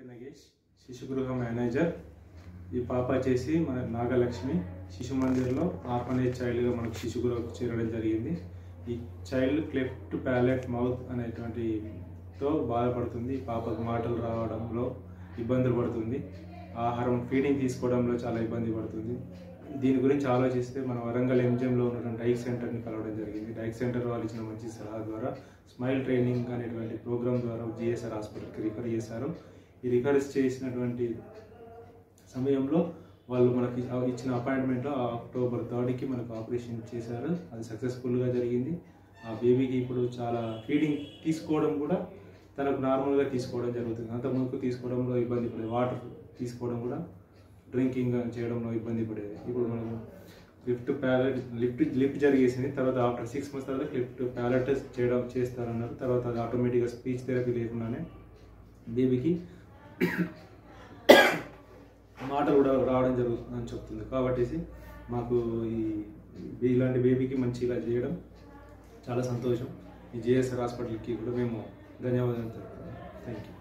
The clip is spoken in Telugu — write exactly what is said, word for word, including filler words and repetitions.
కోటి నగేష్ శిశుగృహ మేనేజర్. ఈ పాప వచ్చేసి మన నాగలక్ష్మి శిశు మందిర్లో ఆర్ఫనేజ్ చైల్డ్గా మనకు శిశుగృహకు చేరడం జరిగింది. ఈ చైల్డ్ క్లెఫ్ట్ ప్యాలెట్ మౌత్ అనేటువంటితో బాధపడుతుంది. ఈ పాపకు మాటలు రావడంలో ఇబ్బందులు పడుతుంది. ఆహారం ఫీడింగ్ తీసుకోవడంలో చాలా ఇబ్బంది పడుతుంది. దీని గురించి ఆలోచిస్తే మన వరంగల్ ఎంజిఎంలో ఉన్నటువంటి డైక్ సెంటర్ని కలవడం జరిగింది. డైక్ సెంటర్ వాళ్ళు ఇచ్చిన మంచి సలహా ద్వారా స్మైల్ ట్రైనింగ్ అనేటువంటి ప్రోగ్రామ్ ద్వారా జిఎస్ఆర్ హాస్పిటల్కి రిఫర్ చేశారు. ఈ రిఫర్ చేసినటువంటి సమయంలో వాళ్ళు మనకి ఇచ్చిన అపాయింట్మెంట్లో అక్టోబర్ థర్డ్కి మనకు ఆపరేషన్ చేశారు. అది సక్సెస్ఫుల్గా జరిగింది. ఆ బేబీకి ఇప్పుడు చాలా ఫీడింగ్ తీసుకోవడం కూడా తనకు నార్మల్గా తీసుకోవడం జరుగుతుంది. అంతకుముందు తీసుకోవడంలో ఇబ్బంది పడేది, వాటర్ తీసుకోవడం కూడా డ్రింకింగ్ చేయడంలో ఇబ్బంది పడేది. ఇప్పుడు మనం లిఫ్ట్ ప్యాలెట్ లిఫ్ట్ లిఫ్ట్ జరిగేసింది. తర్వాత ఆఫ్టర్ సిక్స్ మంత్స్ తర్వాత లిఫ్ట్ ప్యాలెట్ చేయడం చేస్తారన్నారు. తర్వాత అది ఆటోమేటిక్గా స్పీచ్ థెరపీ లేకుండానే బేబీకి మాట కూడా రావడం జరుగుతుందని చెప్తుంది. కాబట్టి మాకు ఈ ఇలాంటి బేబీకి మంచిగా చేయడం చాలా సంతోషం. ఈ జిఎస్ఆర్ హాస్పిటల్కి కూడా మేము ధన్యవాదాలు చెప్తున్నాం. Thank you.